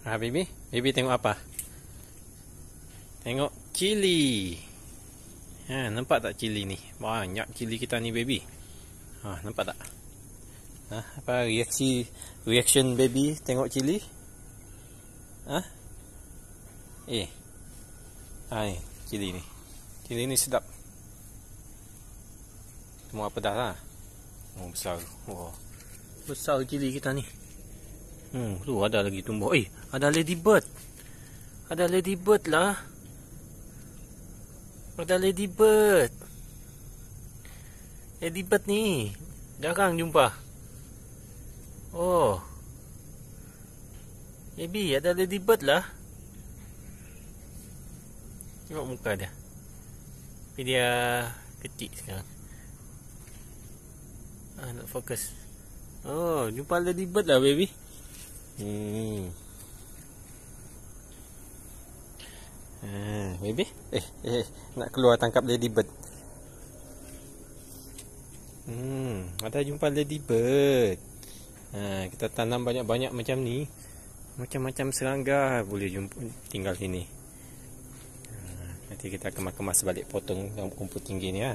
Baby, baby tengok apa? Tengok cili. Nampak tak cili ni? Banyak cili kita ni, baby. Nampak tak? Apa reaction baby tengok cili? Ni cili ni. Cili ni sedap. Semua pedas lah. Besar. Besar cili kita ni. Tu ada lagi tumbuh. Ada ladybird. Ada ladybird lah. Ada ladybird. Ladybird ni jarang jumpa. Baby, ada ladybird lah. Tengok muka dia. Tapi dia kecil sekarang. Nak fokus. Jumpa ladybird lah, baby. Baby, nak keluar tangkap ladybird. Ada jumpa ladybird. Kita tanam banyak-banyak macam ni. Macam-macam serangga boleh jumpa tinggal sini. Nanti kita kemas-kemas balik, potong rumput tinggi ni.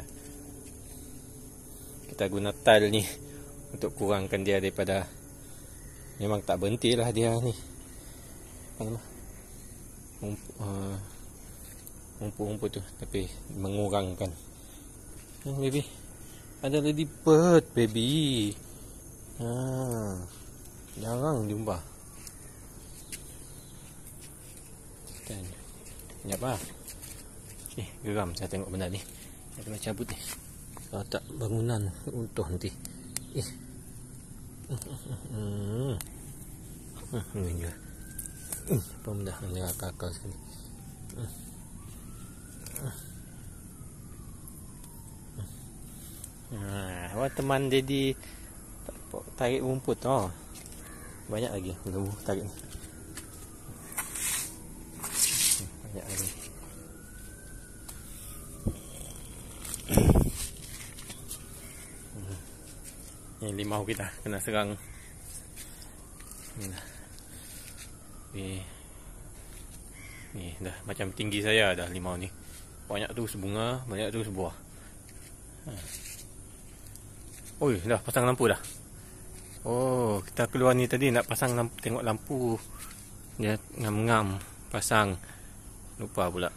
Kita guna tile ni untuk kurangkan dia daripada. Memang tak berhenti lah dia ni. Rumput-rumput tu, tapi mengurangkan. Baby, ada ladybird, baby. Jarang jumpa. Sekejap lah. Geram saya tengok benda ni. Saya kena cabut ni. Kalau tak bangunan runtuh nanti. Ini juga. Apa benda yang kakak sini. Awak teman daddy tarik rumput. Banyak lagi. Belum tarik ni. Banyak lagi. Ni limau kita kena serang. Ni dah macam tinggi saya dah limau ni. Banyak tu sebunga, banyak tu sebuah. Dah pasang lampu dah. Kita keluar ni tadi nak pasang lampu, tengok lampu. Dia ngam-ngam pasang. Lupa pula.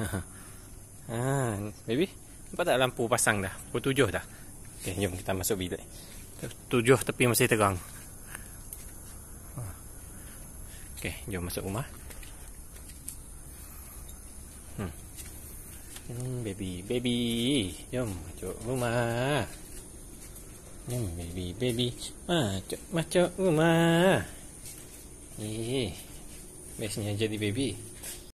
Baby, nampak tak lampu pasang dah? Pukul 7 dah. Okey, jom kita masuk bilik. 7 tapi masih terang. Okey, jom masuk rumah. Baby, jom masuk rumah. Baby, masuk rumah. Bestnya jadi baby.